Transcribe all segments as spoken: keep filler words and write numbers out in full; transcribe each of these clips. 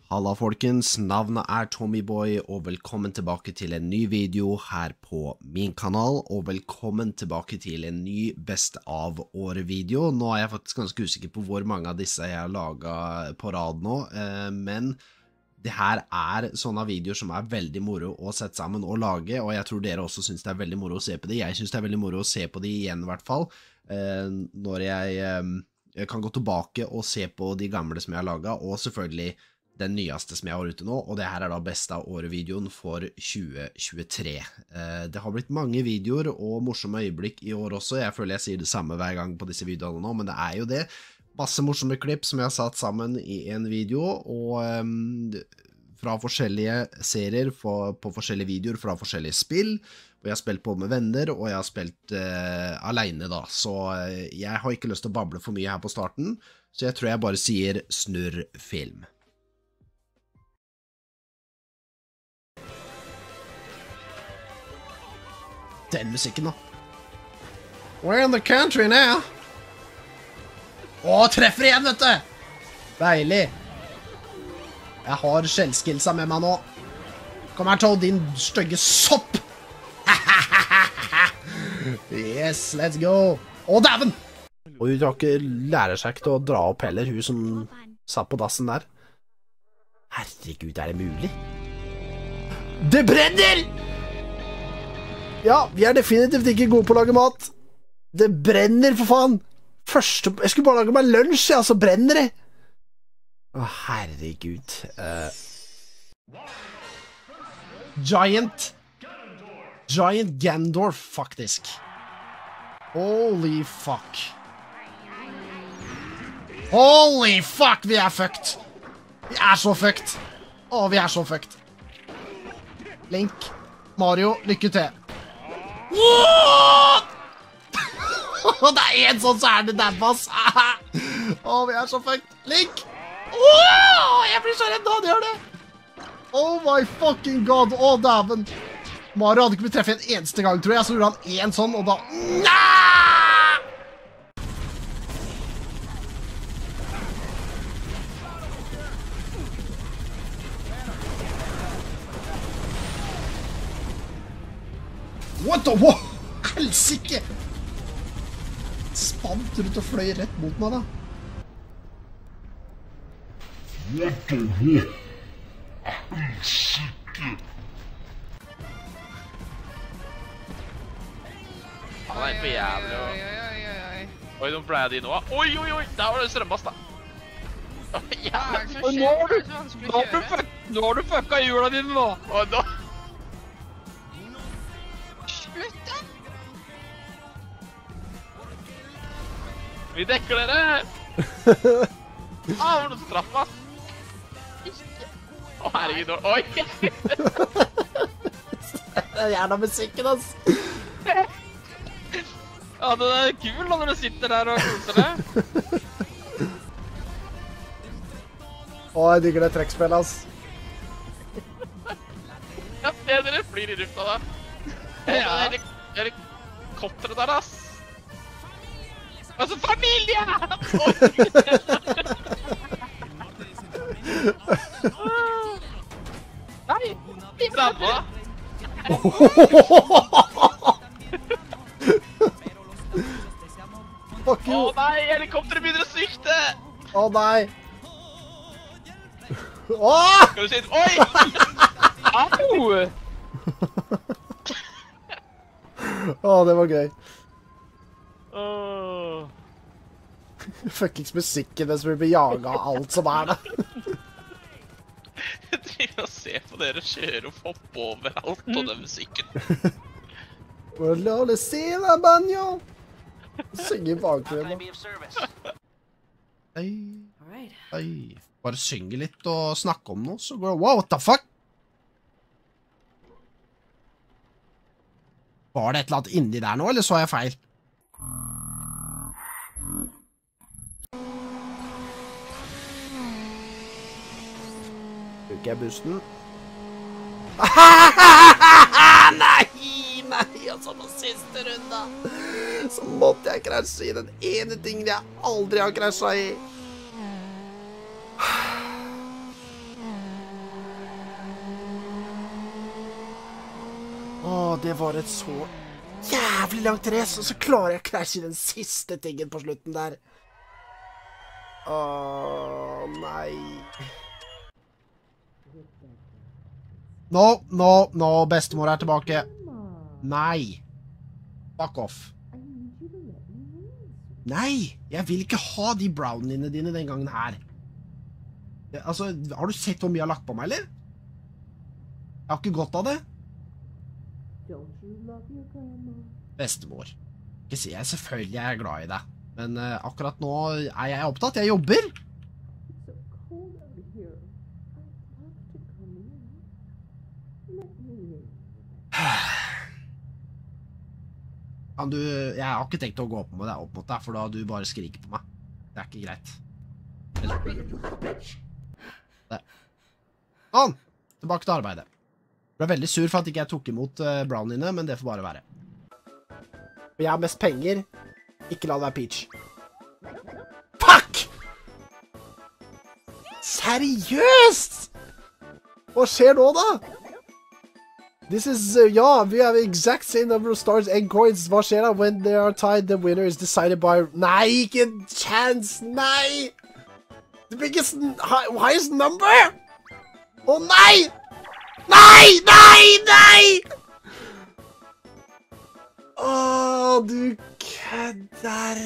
Halla folkens, navnet er Tommyboy, og velkommen tilbake til en ny video her på min kanal, og velkommen tilbake til en ny best av året-video. Nå er jeg faktisk ganske usikker på hvor mange av disse jeg har laget på rad nå, men det her er sånne videoer som er veldig moro å sette sammen og lage, og jeg tror dere også synes det er veldig moro å se på det. Jeg synes det er veldig moro å se på det igjen i hvert fall, når jeg, jeg kan gå tilbake og se på de gamle som jeg har laget, og selvfølgelig den nyeste som jeg har ute nå, og det her er da best av året-videoen for tjue tjuetre. Det har blitt mange videoer og morsomme øyeblikk i år også. Jeg føler jeg sier det samme hver gang på disse videoene nå, men det er jo det. Masse morsomme klipp som jeg har satt sammen i en video, og um, fra forskjellige serier, for, på forskjellige videoer, fra forskjellige spill, og jeg har spilt på med venner, og jeg har spilt uh, alene da, så uh, jeg har ikke lyst til å bable for mye her på starten, så jeg tror jeg bare sier snurr film. Den musikken da. We're in the country now. Åh, treffer igjen, vet du. Deilig. Jeg har skjellskillsa med meg nå. Kom her, Toad, din stygge sopp. Yes, let's go. Åh, dæven. Og hun ikke lærer seg ikke til å dra opp heller, hun som satt på dassen der. Herregud, er det mulig? Det brenner! Ja, vi er definitivt ikke gode på å lage mat. Det brenner, for faen. Første, jeg skulle bare lage meg lunsj, ja, så brenner det. Å, herregud. Uh. Giant. Giant Gandorf, faktisk. Holy fuck. Holy fuck, vi er fucked. Vi er så fucked. Å, vi er så fucked. Link, Mario, lykke til. What? Det er en sånn, så er det Dabbass. Åh, vi er så fucked. Link. Åh, jeg blir så redd da, det gjør det. Oh my fucking god. Åh, dæven. Mario hadde ikke blitt treffet en eneste gang, tror jeg. Så gjorde han en sånn, og da... Nei! What the... Wow! Helsike! Spant rundt og fløy rett mot meg da. What the... Helsike! Han er for jævlig og... Oi, nå ble jeg de nå. Oi, oi, oi! Der var det strømbast da. Jævlig. Nå har du... Nå har du fucka hjula dine nå. Og nå... Vi dekker dere! Ah, hvor du straff, ass! Ikke! Å, herregud, oi! Det er gjerne musikken, ass! Ja, det er kul da når du sitter der og koser deg. Å, jeg digger det trekkspill, ass! Jeg ser dere flyr i rufta da. Ja, det er helikopteret der, ass! Altså, familie! Nei, vi drabba. Fuck you. Å nei, helikopteret begynner å svikte. Å nei. Åh! Skal du si det? Oi! Au! Å, det var gøy. Åh. Fuckings musikken, det som blir jaget av alt som er det. Jeg driver og ser på dere kjøre og hoppe overalt på den musikken. La oss se da, banjo. Synge i bakgrunnen. Hei, hei. Bare synge litt og snakke om noe, så går det, wow, what the fuck? Var det et eller annet inni der nå, eller så jeg feil? Bruker jeg bussen? Nei, nei, altså på siste runde så måtte jeg krasje i den ene tingen jeg aldri har krasjet i. det var et så jævlig langt race, og så klarer jeg å krasje den siste tingen på slutten der. Åh, nei. Nå, nå, nå, bestemor er tilbake. Nei. Fuck off. Nei, jeg vil ikke ha de browniene dine den gangen her. Altså, har du sett hvor mye jeg har lagt på meg, eller? Jeg har ikke godt av det. Bestemor. Ikke si jeg, selvfølgelig er jeg glad i deg. Men uh, akkurat nå er jeg opptatt, jeg jobber. Kan du, jeg har ikke tenkt å gå opp med deg, opp mot deg, for da du bare skriker på meg. Det er ikke greit. Der. Sånn, tilbake til arbeidet. Jeg ble veldig sur for at ikke jeg tok imot uh, browniene, men det får bare være. Jeg har mest penger. Ikke la det være Peach. Fuck! Seriøst? Hva skjer nå da? This is, uh, ja, we have exact same number of stars and coins. Hva skjer da? When they are tied, the winner is decided by... Nei, ikke en chance! Nei! The biggest, highest number? Å oh, nei! Nei, nei, nei! Åh, du kødder.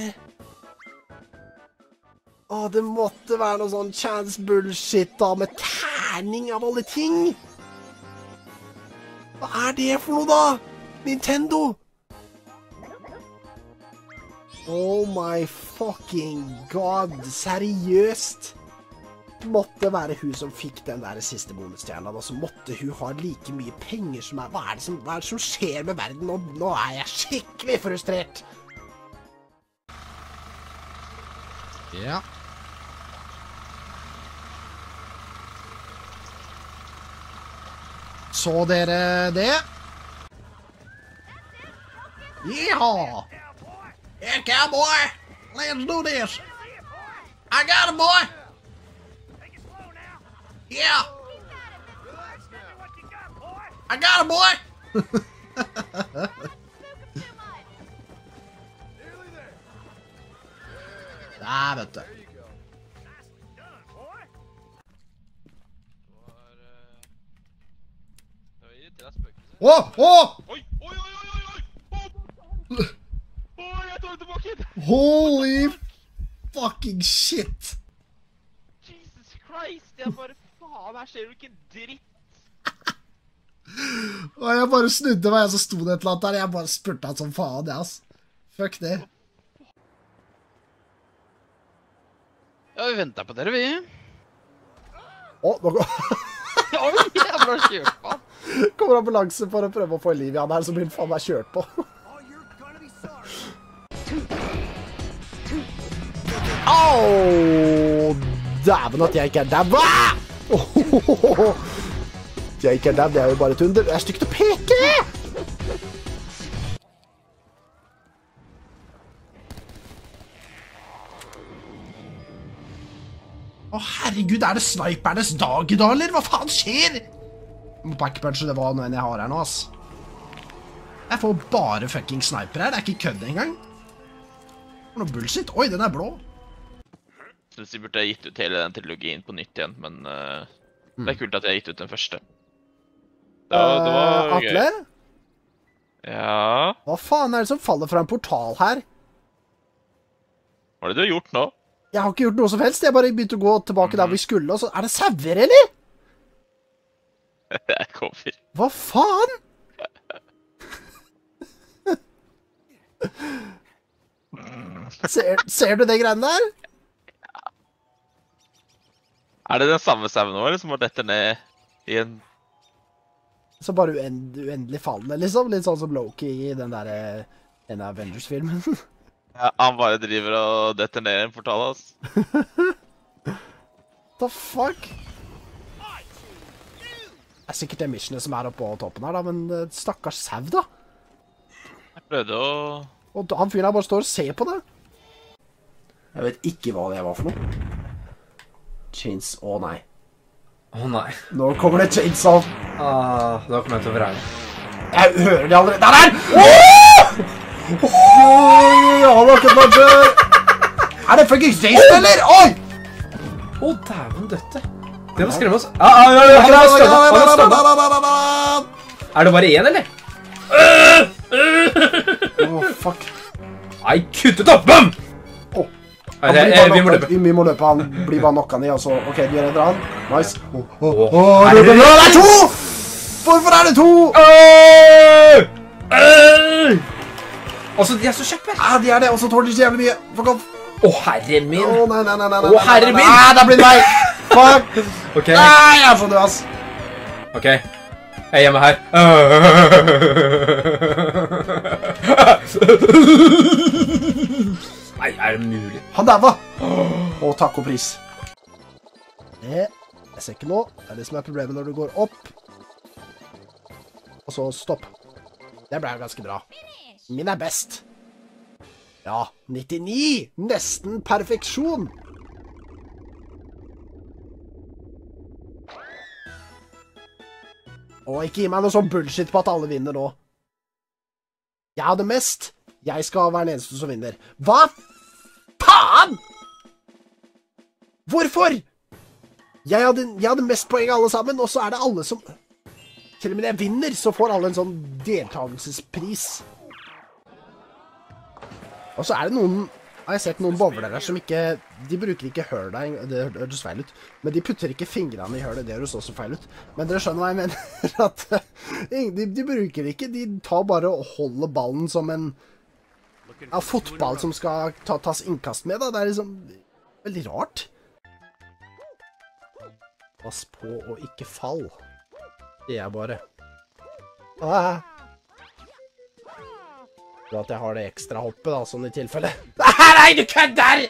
Åh, det måtte være noe sånn chance bullshit da, med terning av alle ting. Hva er det for noe da? Nintendo? Oh my fucking god, seriøst? Måtte være hun som fikk den der siste bonusstjerna, og så måtte hun ha like mye penger som er... Hva er det som, hva er det som skjer med verden? Nå, nå er jeg skikkelig frustrert. Ja. Så dere det? Yeehaw! Yeah, cowboy! Let's do this! I got it, boy! Yeah! I got it, boy! Der, vet du. Åh! Åh! Oi, oi, oi, oi, oi! Åh, jeg tar det tilbake! Holy fucking shit! Jesus Christ, jeg bare... Faen, her ser du ikke dritt! Og jeg bare snudde meg, og så sto det et eller annet der, jeg bare spurte han som faen, ja, ass. Fuck det. Ja, vi venter på dere, vi. Åh, nå går... Oi, jeg ble kjørt på. Kommer ambulanse for å prøve å få liv i han her, så blir han faen meg kjørt på. Åh, dæven at jeg ikke er dæven. At jeg ikke er dæven, det er jo bare et under. Det er stygt å peke! Å herregud, er det snipernes dag i dag, eller? Hva faen skjer? Jeg må backpunche det var noe enn jeg har her nå, ass. Jeg får bare fucking sniper her, det er ikke kødd engang. Det er noe bullshit. Oi, den er blå. Jeg synes jeg burde ha gitt ut hele den trilogien på nytt igjen, men uh, mm. det er kult at jeg har gitt ut den første. Det var, det var uh, Atle? Ja? Hva faen er det som faller fra en portal her? Hva er det du har gjort nå? Jeg har ikke gjort noe som helst, jeg bare begynte å gå tilbake mm. der vi skulle, og så er det sauer, eller? Jeg kommer. Hva faen? ser, ser du det greiene der? Er det den samme sauen nå, eller som må dette ned i en... Så bare uend, uendelig fallende, liksom? Litt sånn som Loki i den der, en Avengers-filmen. Ja, han bare driver og detter ned i en portal, ass. The fuck? Det er sikkert det missionet som er oppe på toppen her da, men stakkars sau da. Jeg prøvde å... Og han fyren her bare står og ser på det. Jeg vet ikke hva det var for noe. Chains, å oh, nei. Å oh, nei. Nå kommer det chainsaw. Ah, da kommer jeg til å vrenge. Jeg hører det allerede. Der er! Åh! Åh! Han har ikke vært død. Er det fucking race, eller? Oi! Å, dæven døtte. Det må skremme oss. Ja, ja, ja, han har stønnet. Han har stønnet. Er det bare én, eller? Åh, fuck. Nei, kuttet opp! Bam! Åh. Nei, det, eh, vi må løpe. Vi må løpe, han blir bare knocka ned, og så, ok, du redder han. Nice. Åh, åh, Åh, åh, er det- det er to! Hvorfor er det to? Øh! Øh! Altså, de er så kjappe. Ja, de er det, og så tåler de så jævlig mye. Fuck off. Å, herre min. Åh, nei, nei, nei, nei, nei. Å, herre min. Nei, det blir meg. Fuck. Ok. Nei, jeg er så død, ass. Ok. Jeg gjemmer her. Nei, er det mulig? Han der var. Åh, takk og pris. Det, jeg ser ikke nå. Det er det som er problemet når du går opp. Og så stopp. Det ble jo ganske bra. Min er best. Ja, nittini! Nesten perfeksjon! Og ikke gi meg noe sånn bullshit på at alle vinner nå. Jeg hadde mest. Jeg skal være den eneste som vinner. Hva? Faen! Hvorfor? Jeg hadde, jeg hadde mest poeng av alle sammen, og så er det alle som... Til og med når jeg vinner, så får alle en sånn deltagelsespris. Og så er det noen... Har jeg sett noen bowlere som ikke... De bruker ikke hurling, det høres feil ut. Men de putter ikke fingrene i hurling, det høres også feil ut. Men dere skjønner hva jeg mener. At de, de bruker ikke, de tar bare og holder ballen som en... Ja, fotball som skal ta, tas innkast med, da. Det er liksom... Veldig rart. Pass på å ikke fall. Det er bare... Ah. For at jeg har det ekstra hoppet, da, sånn i tilfelle. Nei, du kødder!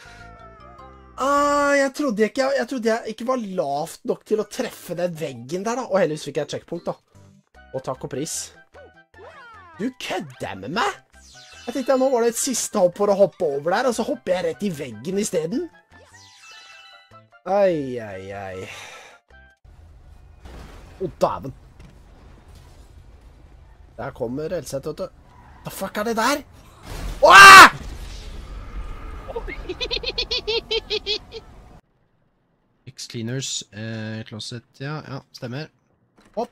Ah, jeg trodde jeg ikke, jeg trodde jeg ikke var lavt nok til å treffe den veggen der, da. Og heldigvis fikk jeg et checkpunkt, da. Og takk og pris. Du kødder med meg? Jeg tenkte nå var det et siste hopp for å hoppe over der, og så hopper jeg rett i veggen i stedet. Ai, ai, ai. Å, dæven. Der kommer Elseth, vet du. Hva fuck er det der? Åh! X-cleaners, eh, closet, ja, ja, stemmer. Hopp.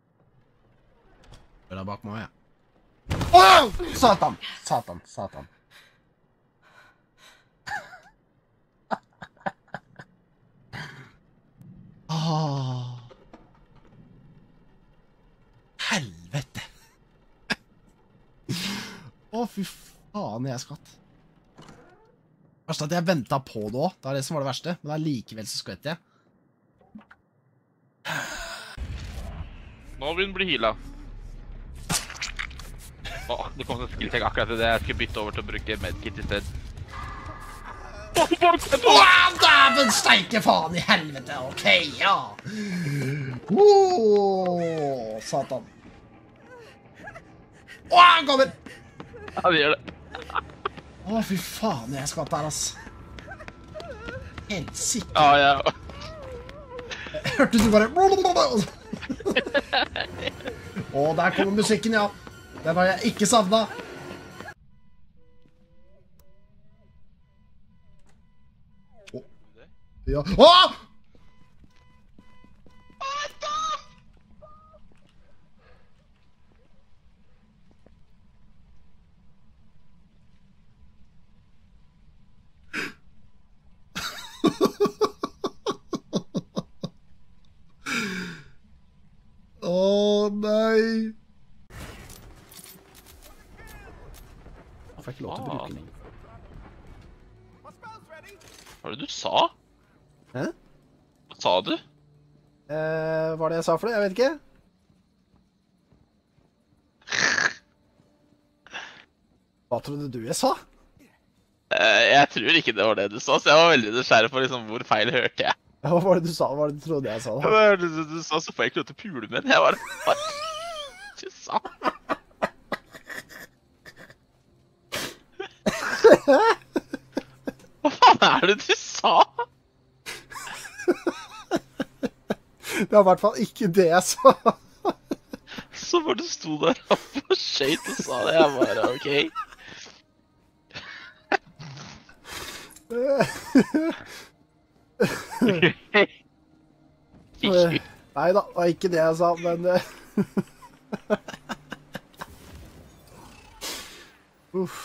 Hør deg bak meg, ja. Åh! Satan, satan, satan. Åh. Helvete. Å, fy faen, jeg skvatt. Verst at jeg ventet på det også. Det er det som var det verste. Men allikevel så skvett jeg. Nå vil den bli healet. Åh, det kom en skillcheck akkurat til det. Jeg skulle bytte over til å bruke medkit i sted. Åh, dæven steike faen i helvete. Ok, ja. Åh, satan. Åh, han kommer. Ja, det gjør det. Å, fy faen, jeg skvatt der, ass. Helt sikkert. Ja, ja. Hørte du bare... Å, der kommer musikken, ja. Den har jeg ikke savnet. Å, ja. Åh! Åh, nei. Jeg får ikke lov til å bruke den. Hva var det du sa? Hæ? Hva sa du? Eh, hva var det jeg sa for det? Jeg vet ikke. Hva trodde du jeg sa? Eh, jeg tror ikke det var det du sa, så jeg var veldig nysgjerrig på liksom hvor feil hørte jeg. Ja, hva var det du sa? Hva var det du trodde jeg sa da? Hva var det du, du sa, så får jeg ikke lov til å pule med den. Jeg var hva du sa? Hva faen er det du sa? Det var i hvert fall ikke det jeg sa. så bare du sto der og skjøt og sa det, jeg bare, ok. Nei da, det var ikke det jeg sa, men... Uff.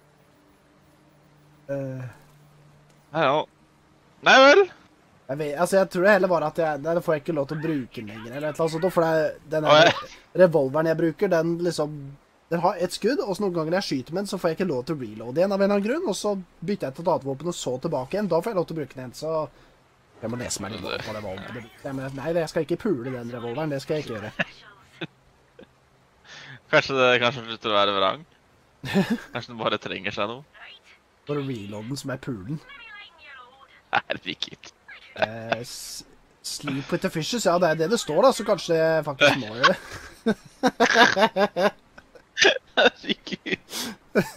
Uh. Nei, ja. Nei vel. Jeg, vet, altså, jeg tror det heller var at jeg, der får jeg ikke lov til å bruke den lenger, eller et eller annet sånt, for det, den her, revolveren jeg bruker, den liksom, den har et skudd, og så noen ganger jeg skyter med den, så får jeg ikke lov til å reloade igjen av en eller annen grunn, og så bytter jeg til et annet våpen og så tilbake igjen, da får jeg lov til å bruke den igjen, så jeg må lese meg litt på det våpenet. Nei, jeg skal ikke pule den revolveren, det skal jeg ikke gjøre. Kanskje det kanskje slutter å være vrang? Kanskje den bare trenger seg noe? Bare reloade den som er pulen. Herregud. Uh, sleep with the fishes, ja, det er det det står da, så kanskje jeg faktisk må gjøre det. Herregud.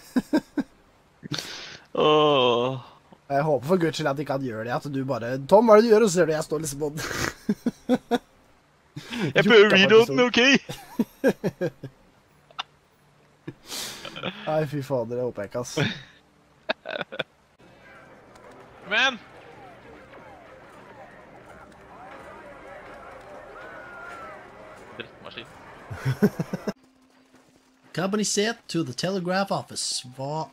Åh. Jeg håper for Guds skyld at de kan gjøre det, at du bare, Tom, hva er det du gjør? Og så ser du jeg står liksom på den. Jeg prøver reloaden, ok? Nei, fy fader, det håper jeg ikke, ass. Men! Company set to the telegraph office. Hva?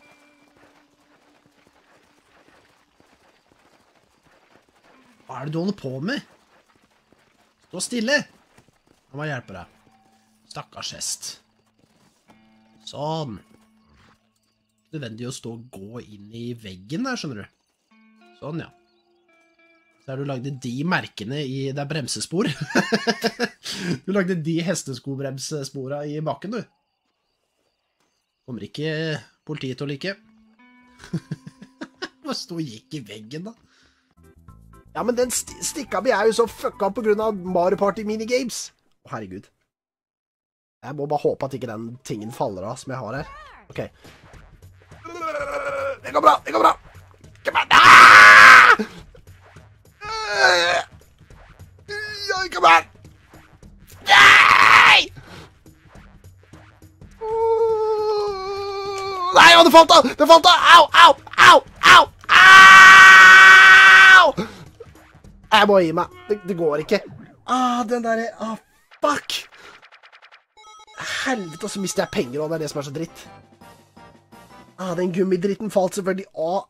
Hva er det du holder på med? Stå stille! Nå må jeg hjelpe deg. Stakkars hest. Sånn. Det er nødvendig å stå og gå inn i veggen der, skjønner du. Sånn, ja. Så har du lagde de merkene i, det er bremsespor. Du lagde de hesteskobremsespora i bakken, du. Kommer ikke politiet til å like. Hva stod og gikk i veggen, da? Ja, men den st stikka mi er jo så fucka på grunn av Mario Party minigames. Å, herregud. Jeg må bare håpe at ikke den tingen faller av som jeg har her. Ok. Det går bra, det går bra. Kom her. Ah! Ja, kom her. Nei! Nei, det falt av! Det falt av! Au, au, au, au, au! Jeg må gi meg. Det, det går ikke. Ah, den der... Ah, fuck! Helvete, så mister jeg penger, og det er det som er så dritt. Ah, den gummidritten falt selvfølgelig av.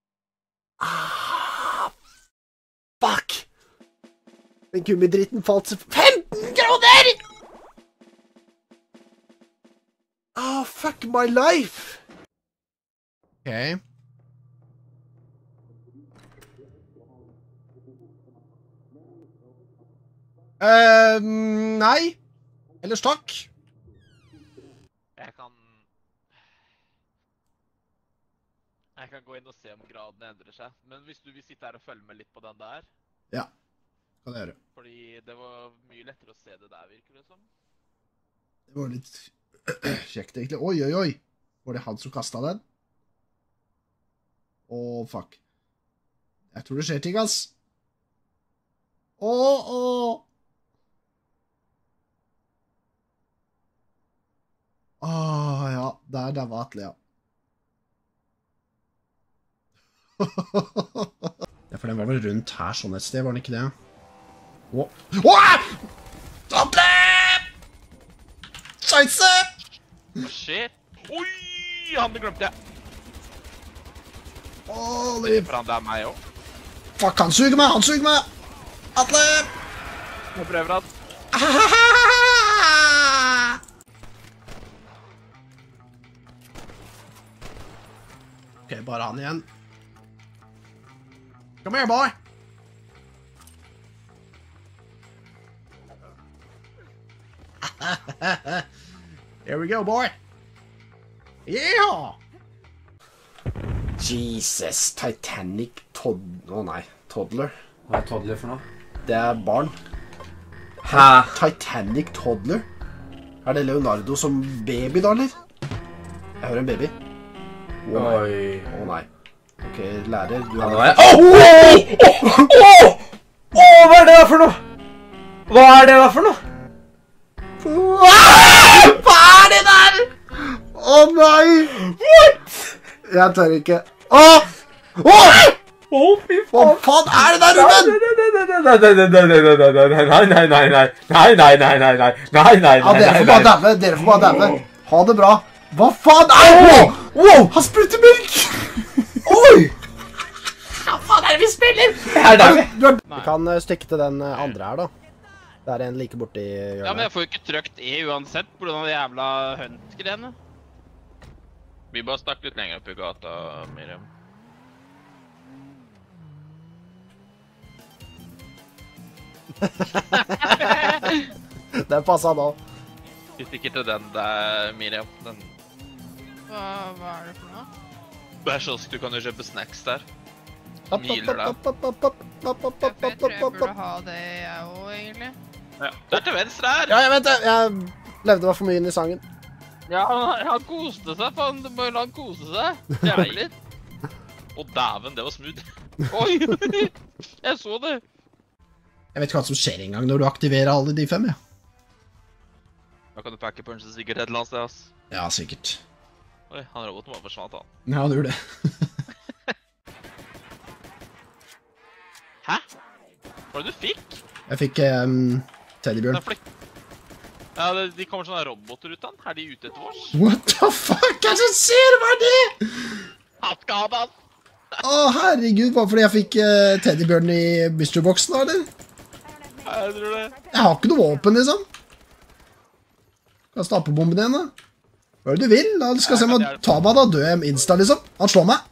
Ah, fuck! Den gummidritten falt selvfølgelig... femten kroner! Ah, fuck my life! Ok. Uh, nei. Ellers takk. Jeg kan... Jeg kan gå inn og se om graden endrer seg. Men hvis du vil sitte her og følge med litt på den der... Ja, kan jeg gjøre. Fordi det var mye lettere å se det der, virker det som. Det var litt kjekt, egentlig. Oi, oi, oi. Var det han som kastet den? Åh, fuck. Jeg tror det skjer ting, ass. Åh, åh. Åh, ja. Der, der var Atle, ja. Ja, for den var vel rundt her sånn et sted, var den ikke det? Åh! Åh! Atle! Scheisse! Hva skjer? Oi! Han glemte jeg. Åh, liv. For han, det er meg også. Fuck, han suger meg, han suger meg! Atle! Jeg prøver han. Ok, bare han igjen. Come here, boy! Here we go, boy! Yeah! Jesus, Titanic Todd... Å nei, Toddler. Hva er toddler for noe? Det er barn. Hæ? Titanic Toddler? Er det Leonardo som baby da, eller? Jeg hører en baby. Å nei. Oi. Å nei. Ok, lærer, du Ja, har... nå er jeg... Åh! Åh! Åh! Åh! Hva er det da for noe? Hva er det da for noe? Ah! Å nei! What? Jeg tør ikke. Åh! Åh! Å, fy Hva faen. faen er det der, Ruben? Nei, nei, nei, nei, nei, nei, nei, nei, nei, nei, nei, nei, Ja, dere får bare daue, dere får bare daue. Ha det bra. Hva faen er det? Wow! Wow! Han sprutter melk! Oi! Hva faen er det vi spiller? Her der vi. Vi kan uh, stikke til den uh, andre her, da. Det er en like borti hjørnet. Ja, men jeg får jo ikke trykt E uansett på grunn av de jævla hunt-greiene. Vi bare stakk litt lenger opp i gata, Miriam. Den passet nå. Vi stikker til den der, Miriam. Den Hva, hva er det for noe? bær kiosk, du kan jo kjøpe snacks der. Miler der. Jeg tror jeg burde ha det, jeg òg, egentlig. Ja. Det er til venstre her! Ja, jeg vet det. Jeg levde meg for mye inn i sangen. Ja, han, han koste seg, faen. Du må jo la han kose seg. Jævlig litt. Å, dæven, det var smooth. Oi! Jeg så det. Jeg vet ikke hva som skjer engang når du aktiverer alle de fem, ja. Da kan du pakke punche sikkert et eller annet sted, ass. Ja, sikkert. Oi, han roboten var forsvant, han. Ja, du gjorde det. Hæ? Hva var det du fikk? Jeg fikk um, teddybjørn. Den flytt. Ja, det, de kommer sånne roboter ut, han. Er de ute etter oss? What the fuck? Hva er det som skjer? Hva er det? Han skal ha den! Å, herregud, bare fordi jeg fikk uh, teddybjørn i mystery-boksen, da, eller? Ja, jeg tror det. Jeg har ikke noe våpen, liksom. Kan jeg stappe bomben igjen, da? Hva er det du vil? Da skal jeg se om han tar meg, da dør jeg insta, liksom. Han slår meg.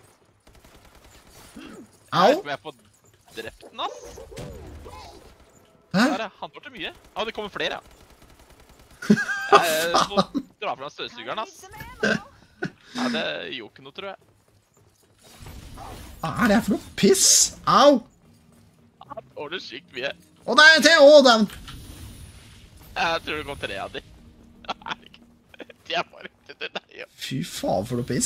Au. Jeg er på drept den, ass. Hæ? Der, ja. Han var til mye. Ja, det kommer flere, ja. Jeg må dra fra støvsugeren, ass. Ja, det gjorde ikke noe, tror jeg. Hva er det for noe piss? Au. Han tåler sykt mye. Å, det er til, å, den. Jeg tror det kom tre av de. De er bare ikke til deg, ja. Fy faen for noe piss.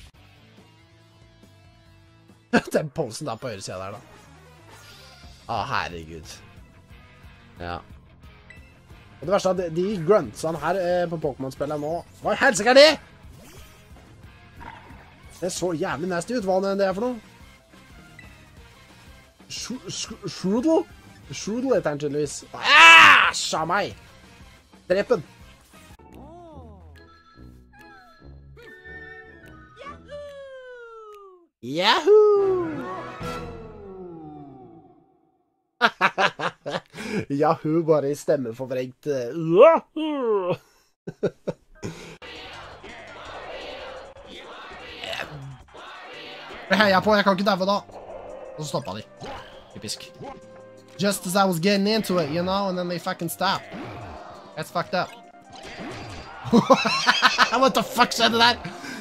Den posen der på høyresida der, da. Å, herregud. Ja. Og det verste er at de, de gruntsene her eh, på Pokémon-spillet nå. Hva i helsike er det? Det så jævlig nasty ut. Hva det er for noe? Shrudel? Shrudel heter han tydeligvis. Æsj av meg! Drep den. Yahoo! Yahoo bare i stemmeforvrengt. Yahoo! Det heier jeg på, jeg kan ikke daue da. Og så stoppet de. Typisk. Just as I was getting into it, you know, and then they fucking stop. That's fucked up. What the fuck skjedde der?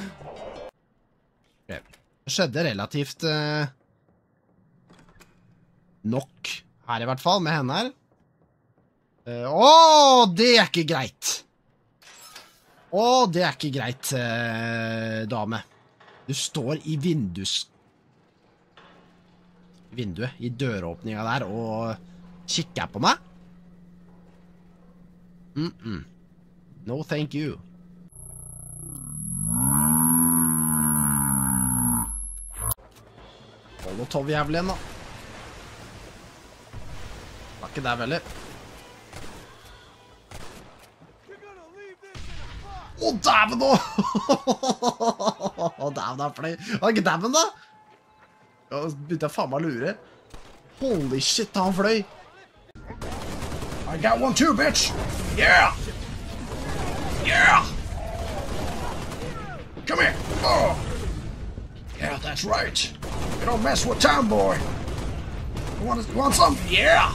Okay. Det skjedde relativt uh, nok her i hvert fall, med henne her. Uh, Åh, det er ikke greit. Åh, det er ikke greit, uh, dame. Du står i vindus... vinduet, i døråpninga der, og kikker på meg. Mm-mm. No, thank you. Hold noe tov jævlig igjen, da. Var ikke der veldig. Å, dæven nå! Å, dæven er fløy. Var ikke dæven da? Ja, begynte jeg faen meg å lure. Holy shit, han fløy. I got one too, bitch! Yeah! Yeah! Come here! Oh! Yeah, that's right. You don't mess with town, boy. You want, you want some? Yeah!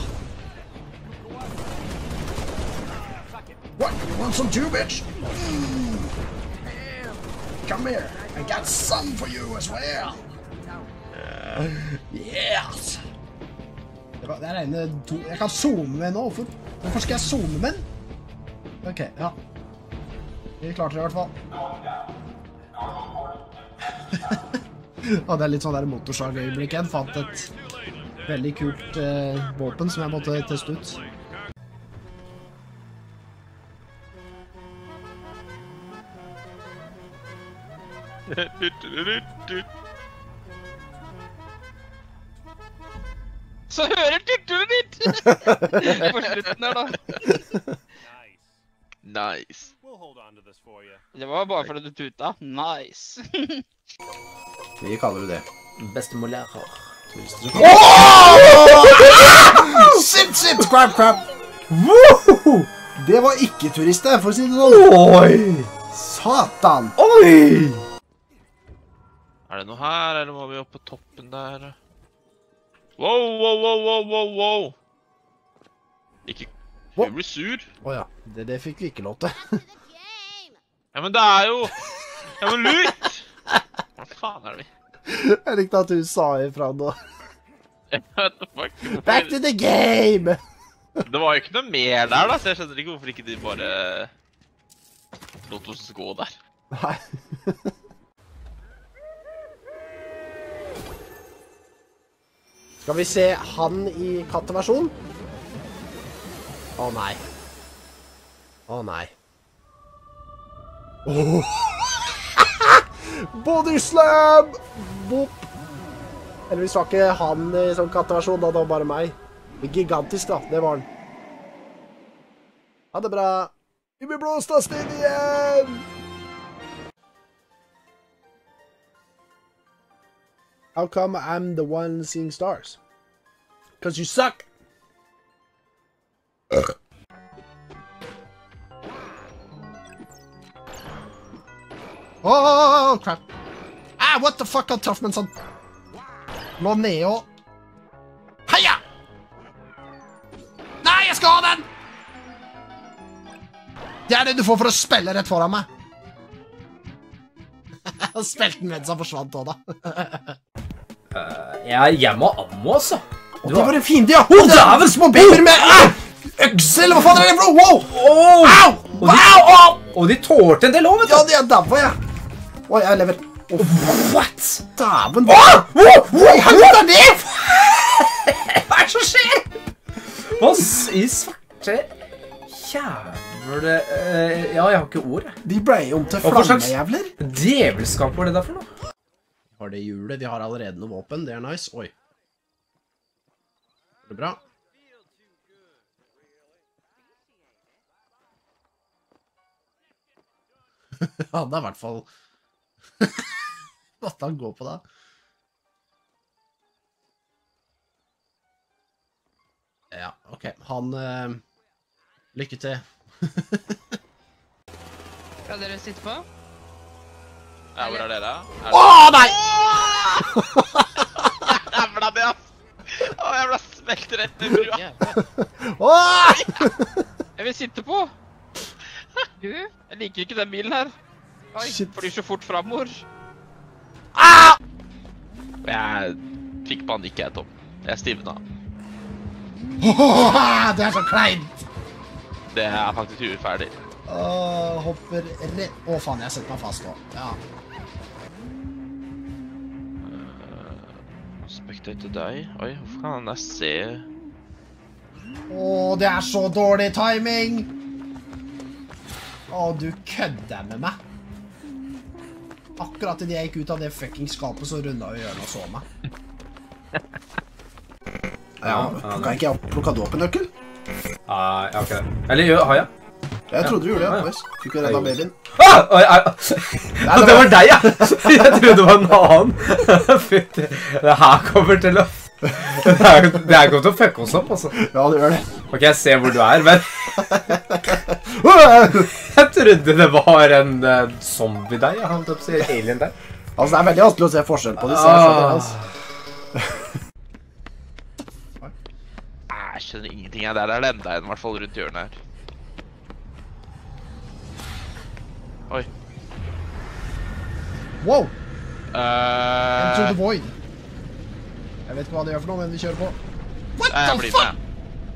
What? You want some too, bitch? Mm. Come here. I got some for you as well. Uh, yes! Det, var, det er ene to... Jeg kan zoome med nå. Hvorfor, hvorfor skal jeg zoome med den? Ok, ja. Vi klarte det i hvert fall. Ja, det er litt sånn der motorsag-øyeblikk. Jeg fant et veldig kult uh, våpen som jeg måtte teste ut. Så hører tutteren ditt! På slutten her, da. Nice. Det var bare fordi du tuta. Nice. Vi kaller det det. Bestemor lærer. Shit, shit, crap, crap. Det var ikke turister, for å si det sånn. Oi! Satan. Oi! Er det noe her, eller må vi opp på toppen der? Wow, wow, wow, wow, wow, wow. Ikke... Hun blir sur. Åja, det, det fikk vi ikke lov til. Ja, men det er jo... Ja, men lut! Hva faen er det vi? Jeg likte at du sa ifra nå. What the fuck? Back to the game! Det var jo ikke noe mer der, da, så jeg skjønner ikke hvorfor ikke de bare... lot oss gå der. Nei. Skal vi se han i katteversjon? Å nei. Å nei. Oh. Body slam! Boop. Eller hvis det var ikke han i sånn katteversjon, da det var bare meg. Gigantisk da, det var han. Ha det bra. Vi blir blåst av sted igjen! How come I'm the one seeing stars? Because you suck! Oh, crap. Ah, what the fuck er Tuffman sånn? Lå ned og... Heia! Nei, jeg skal ha den! Det er det du får for å spille rett foran meg. Jeg spilte den mens han forsvant også, da. uh, jeg, jeg må ammo, altså. Og det var en fiende, ja! Å, det er vel små babyer med... Ah! Økse, eller hva faen er det for noe? Wow! Oh! Au! Og de, Au! Au! og de tålte en del også, vet du. Ja, de er dabba, ja. Oi, jeg lever. Oh, What? Daven. Hva i helvete er det? Hva er det som skjer? Hva i svarte jævle... Uh, ja, jeg har ikke ord. De ble om til flammejævler. Djevelskap var det der for noe? Vi har det hjulet, vi har allerede noe våpen, det er nice. Oi. Er det bra? Ja, det er i hvert fall... Hva skal han gå på da? Ja, ok. Han... Uh, lykke til. Skal dere sitte på? Ja, hvor er dere? Er Åh, nei! Jævla det, ass! Åh, jeg ble smelt rett ned i brua. Åh! Jeg vil sitte på. Du, jeg liker ikke den bilen her. Oi, Shit. flyr så fort fremover. Ah! Jeg fikk panikk, jeg, Tom. Jeg stivna. Åh, det er så kleint. Det er faktisk urettferdig. Åh, hopper rett... Åh, faen, jeg setter meg fast nå. Ja. Spectate deg. Oi, hvorfor kan han der se... Åh, det er så dårlig timing. Åh, du kødder med meg. Akkurat idet jeg gikk ut av det fucking skapet, så rundet vi hjørnet og så meg. Ja, plukket ikke jeg opp plukket du opp en nøkkel? Ah, jeg har ikke det. Eller har jeg? Jeg trodde du gjorde det, Nice. Fikk vi redda babyen. Ah! Oi, oi. Det var deg, ja! Jeg trodde det var en annen. Fytti. Det her kommer til å... Det her kommer til å fucke oss opp, altså. Ja, det gjør det. Ok, jeg ser hvor du er, men... Jeg trodde det var en uh, zombie der, jeg holdt opp å si alien der. Altså, det er veldig vanskelig å se forskjell på disse. Ah. Altså. Jeg skjønner ingenting her. Der er det enda en, i hvert fall rundt hjørnet her. Oi. Wow! Uh, Into the void. Jeg vet ikke hva det gjør for noe, men vi kjører på. What jeg the blir fuck? med.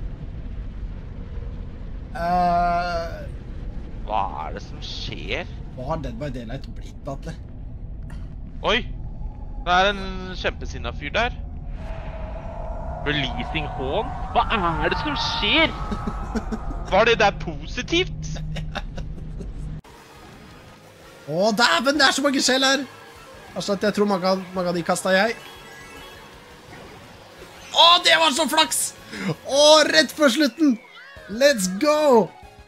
Uh, Hva er det som skjer? hva har Dead by Daylight blitt, Atle? Oi! Det er en kjempesinna fyr der. Releasing hån? Hva er det som skjer? Var det der positivt? Å, dæven, det er så mange skjell her! Altså at jeg tror mange, av- mange av de kastet jeg. Å, det var så flaks! Å, rett før slutten! Let's go!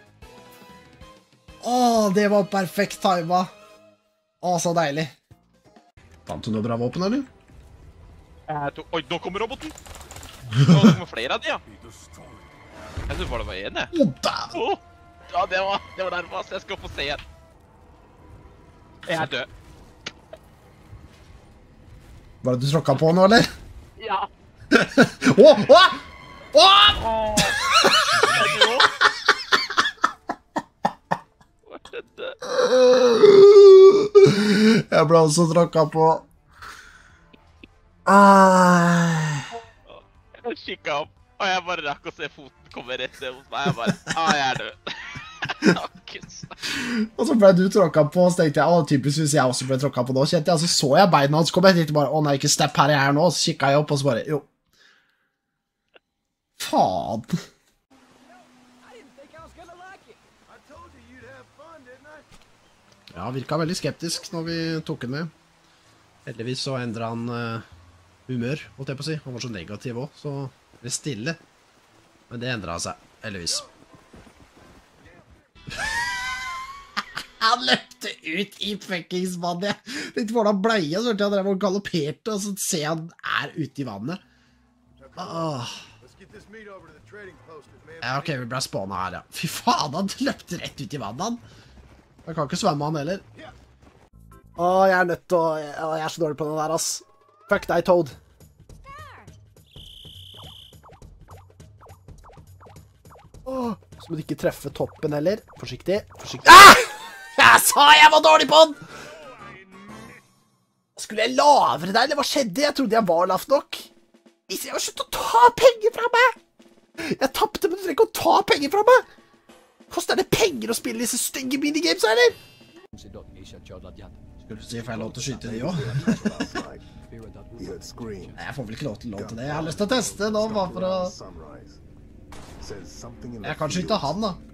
Å, det var perfekt timet. Å, så deilig. Fant du noe bra våpen, eller? Jeg tok- Oi, nå kommer roboten! Nå kommer flere av de, ja. Jeg tror bare det var en, jeg. Å, der! Åh! Ja, det var, det var nærmest. Jeg skal få se igjen. Jeg er død. Var det du tråkket på nå, eller? Ja. Å, å! Å! Åh! Jeg er død. Hva skjedde? Jeg ble også tråkket på. Ai. Jeg kikket opp, og jeg bare rakk å se foten komme rett ned hos meg. Jeg bare, ah, jeg er død. Og så ble du tråkket på, så tenkte jeg, å, typisk hvis jeg også ble tråkket på nå, kjente jeg, så så jeg beina hans, kom jeg tenkte bare, å nei, ikke stepp her jeg er nå, så kikket jeg opp, og så bare, jo. Faen. Ja, virket veldig skeptisk når vi tok den med. Heldigvis så endret han uh, humør, holdt jeg på å si. Han var så negativ også, så det er stille. Men det endret seg, heldigvis. Han løpte ut i fuckings vannet. Litt hvordan bleie, så hørte jeg han drev og galopperte, og så ser jeg han er ute i vannet. Åh. Ja, ok, vi ble spånet her, ja. Fy faen, han løpte rett ut i vannet, han. Jeg kan ikke svømme han heller. Åh, jeg er nødt til å... Åh, jeg er så dårlig på den der, ass. Fuck deg, Toad. Åh, så må du ikke treffe toppen heller. Forsiktig, forsiktig. Ah! Jeg sa jeg var dårlig på den! Skulle jeg lavere der, eller hva skjedde? Jeg trodde jeg var lavt nok. Hvis jeg var slutt å ta penger fra meg! Jeg tappte, men du trenger ikke å ta penger fra meg! Koster det penger å spille disse stygge minigames, eller? Skulle du si at jeg får lov til å skyte de også? Nei, jeg får vel ikke lov til, lov til det. Jeg har lyst til å teste nå, bare for å... Jeg kan skyte han, da.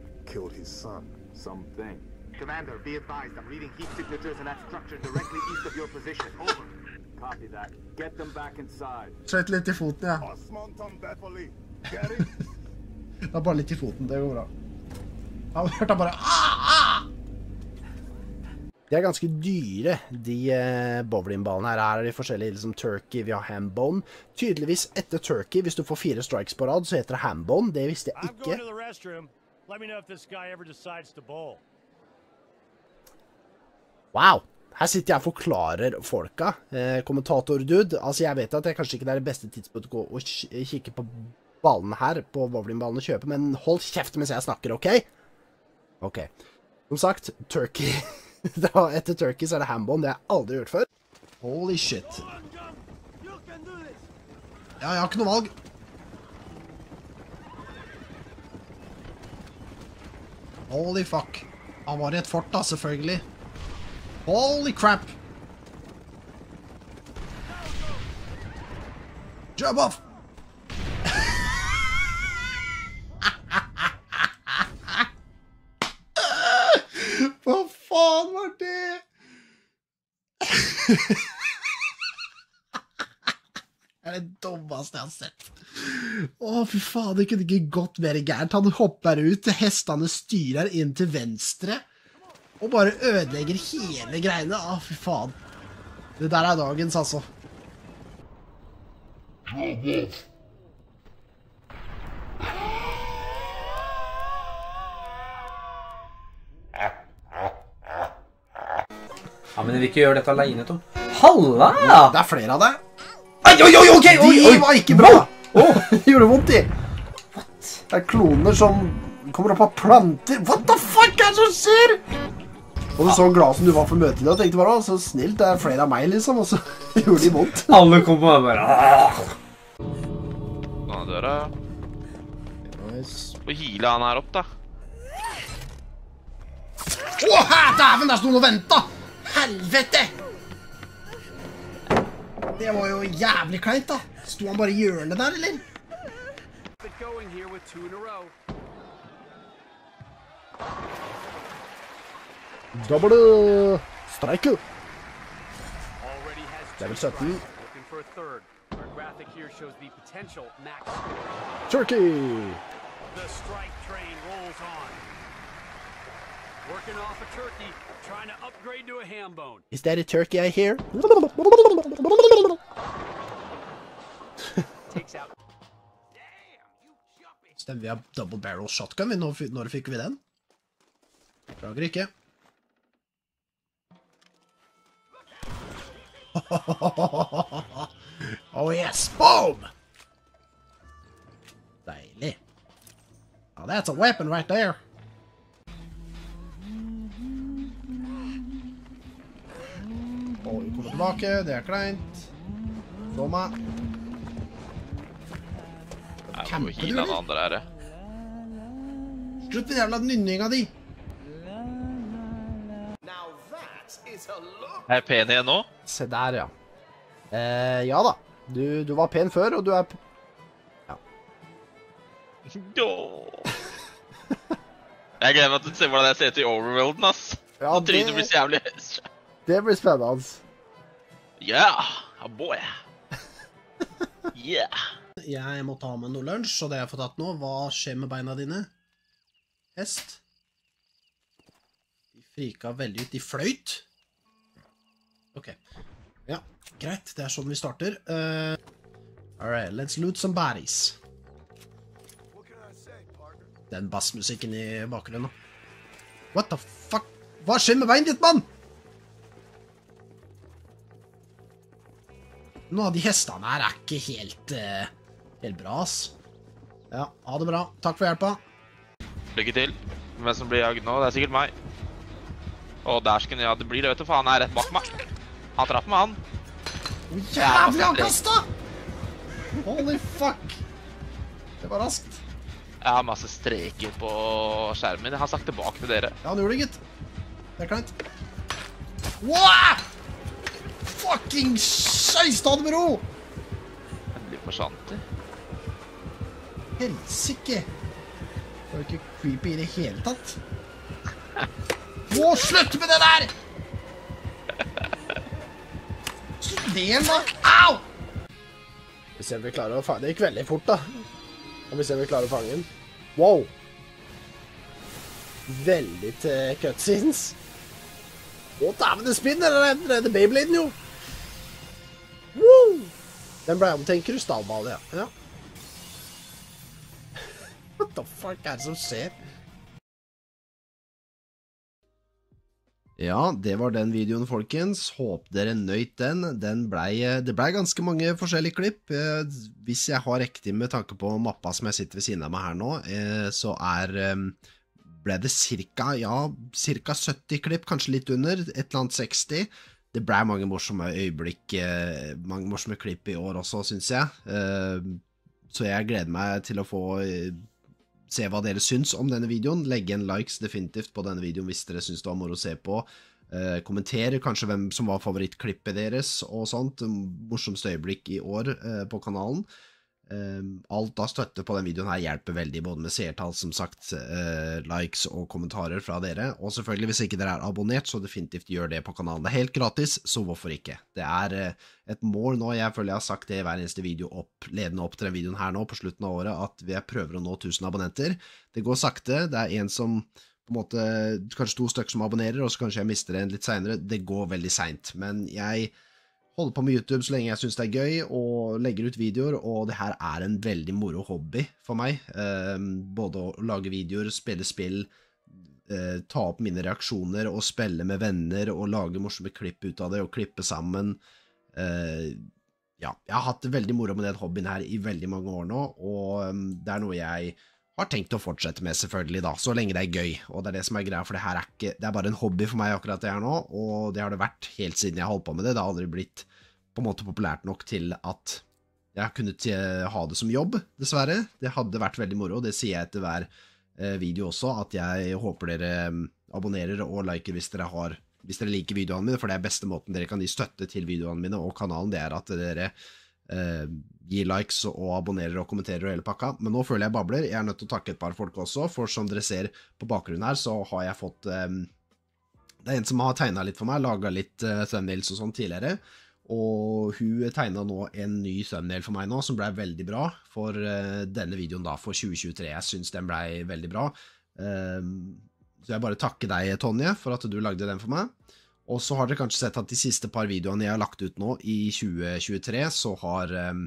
Commander, be advised, I'm reading heat signatures in that structure directly east of your position. Over. Copy that. Get them back inside. Skjøt litt i foten, ja. Det er bare litt i foten, det går bra. Jeg hørte bare ah, ah! De er ganske dyre, de eh, bowlingballene her. Her er de forskjellige, liksom turkey, vi har hambone. Tydeligvis etter turkey, hvis du får fire strikes på rad, så heter det hambone. Det visste jeg ikke. Wow, her sitter jeg og forklarer folka. Eh, kommentator-dude, altså jeg vet at det kanskje ikke er det beste tidspunktet å gå og kikke på ballene her, på bowlingballene og kjøpe, men hold kjeft mens jeg snakker, ok? Ok, som sagt, turkey. Etter turkey så er det hambone, det har jeg aldri gjort før. Holy shit. Ja, jeg har ikke noe valg. Holy fuck. Han var i et fort da, selvfølgelig. Holy crap. Jump off. Hva faen var det? Det er det dummeste jeg har sett. Å, fy faen, det kunne ikke gått mer gærent. Han hopper ut, hestene styrer inn til venstre, og bare ødelegger hele greiene. Å, fy faen. Det der er dagens, altså. Ja, men vi vil ikke gjøre dette alene, Tom. Halla! Det er flere av det. Oi, oi, oi, ok! Oi, De oi. var ikke bra. Åh, det gjorde vondt i. What? Det er kloner som kommer opp av planter. What the fuck er det som skjer? Og du så glad som du var for møtet i dag, og tenkte bare, å, så snilt, det er flere av meg, liksom, og så gjorde de vondt. Alle kom på meg bare. Nå er døra. Nice. Og hile han her opp, da. Åh, her, dæven, der stod noe og ventet! Helvete! Det var jo jævlig kleint, da. Stod han bare i hjørnet der, eller? Double strike. Level sytten. Looking for a third. Our graphic here shows the potential max. Turkey! The strike train rolls on. Working off a turkey, trying to upgrade to a ham bone. Is that a turkey I hear? Takes out. Stemmer vi har double barrel shotgun? Når, når fikk vi den? Beklager ikke. Oh yes, boom! Deilig. Oh, that's a weapon right there. Og vi kommer tilbake, det er kleint. Så meg. Jeg må hile den andre her. Slutt med jævla nynninga di. Er jeg pen igjen nå? Se der, ja. Eh, ja da. Du, du var pen før, og du er... P ja. Jeg gleder meg til å se hvordan jeg ser ut i Overworlden, ass. Ja, Nå trynet blir så jævlig. Det blir spennende. Yeah, a boy. Yeah. Jeg må ta med noe lunsj, og det jeg har fått tatt nå. Hva skjer med beina dine? Hest? De frika veldig ut. De fløyt. Ok. Ja, greit. Det er sånn vi starter. Uh, Alright, let's loot some bodies. Den bassmusikken i bakgrunnen. What the fuck? Hva skjer med beinet ditt, mann? Noen av de hestene her er ikke helt, uh, helt bra, ass. Ja, ha det bra. Takk for hjelpa. Lykke til. Hvem som blir jagd nå? Det er sikkert meg. Å, der skal ja, det blir det, vet du, for han er rett bak meg. Han traff med han. Hvor jævlig han kastet! Holy fuck! Det var raskt. Jeg har masse streker på skjermen. Jeg har sagt tilbake til dere. Ja, han gjorde det, gitt. Det er kleint. Wow! Fucking scheist, ta det med ro! Det blir forsvant. Helsike. Det var ikke creepy i det hele tatt. Å, slutt med det der! Slutt det igjen, da! Au! Vi ser om vi klarer å fange. Det gikk veldig fort, da. Og vi ser om vi klarer å fange den. Wow! Veldig til cutscenes. Å, dæven, det spinner! Det er det Beybladen, jo! Woo! Den ble om til en krystallball, ja. Ja. What the fuck er det som skjer? Ja, det var den videoen, folkens. Håper dere nøyt den. den ble, det ble ganske mange forskjellige klipp. Hvis jeg har riktig med tanke på mappa som jeg sitter ved siden av meg her nå, så er, ble det cirka, ja, cirka sytti klipp, kanskje litt under, et eller annet seksti. Det ble mange morsomme øyeblikk, mange morsomme klipp i år også, synes jeg. Så jeg gleder meg til å få se hva dere syns om denne videoen. Legge en likes definitivt på denne videoen hvis dere syns det var moro å se på. Eh, kommentere kanskje hvem som var favorittklippet deres og sånt. Morsomste øyeblikk i år eh, på kanalen. Eh, alt av støtte på den videoen her hjelper veldig, både med seertall, som sagt, eh, likes og kommentarer fra dere. Og selvfølgelig, hvis ikke dere er abonnert, så definitivt gjør det på kanalen. Det er helt gratis, så hvorfor ikke? Det er eh, et mål nå, jeg føler jeg har sagt det i hver eneste video opp, ledende opp til den videoen her nå på slutten av året, at vi prøver å nå tusen abonnenter. Det går sakte, det er en som på en måte, kanskje to stykker som abonnerer, og så kanskje jeg mister en litt senere. Det går veldig sent, men jeg holder på med YouTube så lenge jeg synes det er gøy, og legger ut videoer, og det her er en veldig moro hobby for meg. Eh, både å lage videoer, spille spill, eh, ta opp mine reaksjoner, og spille med venner, og lage morsomme klipp ut av det, og klippe sammen. Uh, ja, jeg har hatt det veldig moro med den hobbyen her i veldig mange år nå, og um, det er noe jeg har tenkt å fortsette med selvfølgelig da, så lenge det er gøy, og det er det som er greia, for det her er ikke, det er bare en hobby for meg akkurat det her nå, og det har det vært helt siden jeg holdt på med det. Det har aldri blitt på en måte populært nok til at jeg har kunnet ha det som jobb, dessverre. Det hadde vært veldig moro, og det sier jeg etter hver uh, video også, at jeg håper dere um, abonnerer og liker hvis dere har hvis dere liker videoene mine, for det er beste måten dere kan gi støtte til videoene mine og kanalen, det er at dere eh, gir likes og abonnerer og kommenterer og hele pakka. Men nå føler jeg babler. Jeg er nødt til å takke et par folk også, for som dere ser på bakgrunnen her, så har jeg fått eh, det er en som har tegnet litt for meg, laget litt eh, thumbnails og sånn tidligere, og hun tegnet nå en ny thumbnail for meg nå, som ble veldig bra for uh, denne videoen da, for tjue tjuetre. Jeg synes den ble veldig bra. Um, så jeg bare takker deg, Tonje, for at du lagde den for meg. Og så har dere kanskje sett at de siste par videoene jeg har lagt ut nå i tjue tjuetre, så har... Um,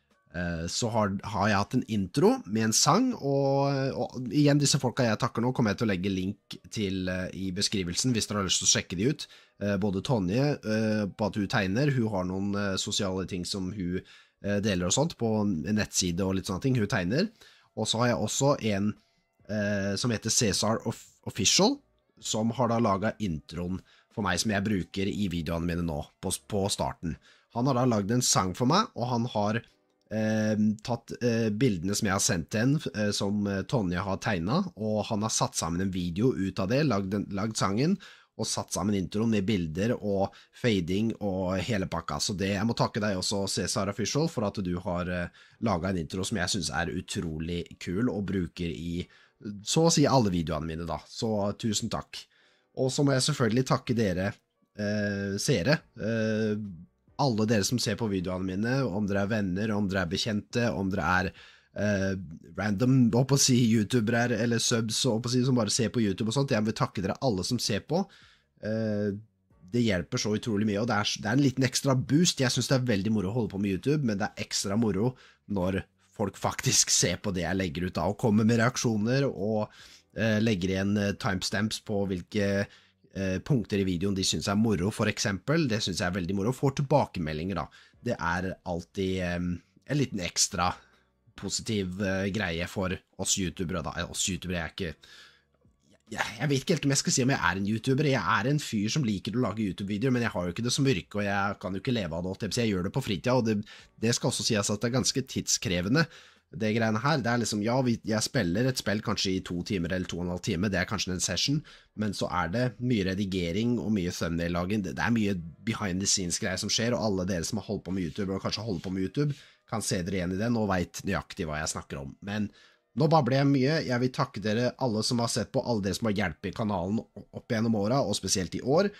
så har, har jeg hatt en intro med en sang, og, og igjen disse folka jeg takker nå kommer jeg til å legge link til uh, i beskrivelsen hvis dere har lyst til å sjekke de ut. Uh, både Tonje uh, på at hun tegner, hun har noen uh, sosiale ting som hun uh, deler og sånt på en nettside og litt sånne ting, hun tegner. Og så har jeg også en uh, som heter Cesar Official, som har da laget introen for meg som jeg bruker i videoene mine nå på, på starten. Han har da laget en sang for meg, og han har Eh, tatt eh, bildene som jeg har sendt til henne, eh, som eh, Tonje har tegnet, og han har satt sammen en video ut av det, lagd, lagd sangen, og satt sammen introen med bilder og fading og hele pakka. Så det, jeg må takke deg også, Cesar Official, for at du har eh, laget en intro som jeg synes er utrolig kul, og bruker i så å si alle videoene mine da. Så tusen takk. Og så må jeg selvfølgelig takke dere eh, seere, eh, alle dere som ser på videoene mine, om dere er venner, om dere er bekjente, om dere er uh, random, håper å si, youtubere eller subs, håper å si, som bare ser på YouTube og sånt. Jeg vil takke dere alle som ser på. Uh, det hjelper så utrolig mye, og det er, det er en liten ekstra boost. Jeg synes det er veldig moro å holde på med YouTube, men det er ekstra moro når folk faktisk ser på det jeg legger ut da, og kommer med reaksjoner, og uh, legger igjen uh, timestamps på hvilke punkter i videoen de synes er moro, for eksempel. Det synes jeg er veldig moro. Får tilbakemeldinger da. Det er alltid um, en liten ekstra positiv uh, greie for oss youtubere da. Oss youtubere er ikke... Jeg, jeg vet ikke helt om jeg skal si om jeg er en youtuber. Jeg er en fyr som liker å lage YouTube-videoer, men jeg har jo ikke det som yrke, og jeg kan jo ikke leve av det. Jeg gjør det på fritida, og det, det skal også sies at det er ganske tidskrevende. Det greiene her, det er liksom, ja, vi, jeg spiller et spill kanskje i to timer eller to og en halv time, det er kanskje en session, men så er det mye redigering og mye thumbnail-laging, det, det er mye behind the scenes-greier som skjer, og alle dere som har holdt på med YouTube, og kanskje holder på med YouTube, kan se dere igjen i den, og vet nøyaktig hva jeg snakker om. Men nå babler jeg mye, jeg vil takke dere alle som har sett på, alle dere som har hjulpet kanalen opp gjennom året, og spesielt i år,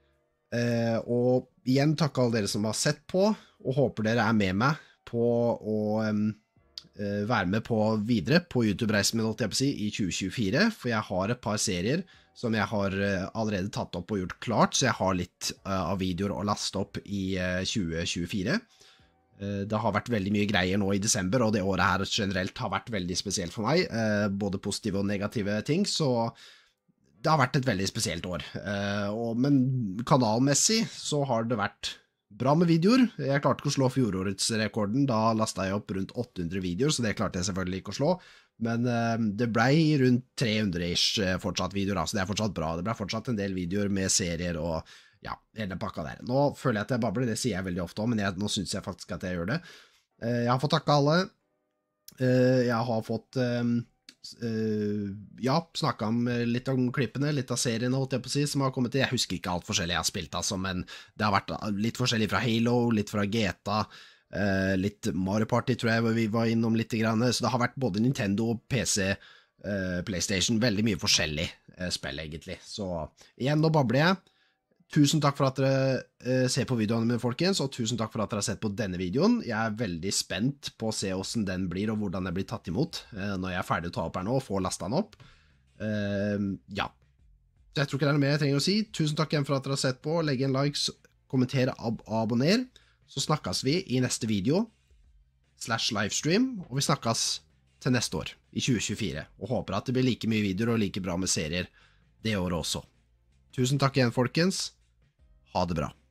eh, og igjen takke alle dere som har sett på, og håper dere er med meg på å... Um, være med på videre på YouTube-reisen min, holdt jeg på å si, i tjue tjuefire, for jeg har et par serier som jeg har allerede tatt opp og gjort klart, så jeg har litt av videoer å laste opp i tjue tjuefire. Det har vært veldig mye greier nå i desember, og det året her generelt har vært veldig spesielt for meg, både positive og negative ting, så det har vært et veldig spesielt år. Men kanalmessig så har det vært bra med videoer. Jeg klarte ikke å slå fjorårets rekorden, da lastet jeg opp rundt åtte hundre videoer, så det klarte jeg selvfølgelig ikke å slå, men uh, det ble rundt tre hundre-ish fortsatt videoer, så det er fortsatt bra. Det ble fortsatt en del videoer med serier og ja, hele pakka der. Nå føler jeg at jeg babler, det sier jeg veldig ofte også, men jeg, nå synes jeg faktisk at jeg gjør det. Uh, jeg har fått takke alle. Uh, jeg har fått... Um, Uh, ja, snakket om litt om klippene, litt av serien holdt jeg på å si, som har kommet til. Jeg husker ikke alt forskjellig jeg har spilt altså, men det har vært litt forskjellig fra Halo, litt fra G T A, uh, litt Mario Party tror jeg vi var innom litt grann, så det har vært både Nintendo, P C, uh, PlayStation, veldig mye forskjellig uh, spill egentlig. Så igjen, nå babler jeg. Tusen takk for at dere uh, ser på videoene mine, folkens, og tusen takk for at dere har sett på denne videoen. Jeg er veldig spent på å se hvordan den blir, og hvordan den blir tatt imot uh, når jeg er ferdig å ta opp her nå, og får lastet den opp. Uh, ja. Så jeg tror ikke det er noe mer jeg trenger å si. Tusen takk igjen for at dere har sett på. Legg en like, kommentere, ab abonner. Så snakkes vi i neste video, slash livestream, og vi snakkes til neste år, i tjue tjuefire. Og håper at det blir like mye videoer og like bra med serier det året også. Tusen takk igjen, folkens. Ha det bra.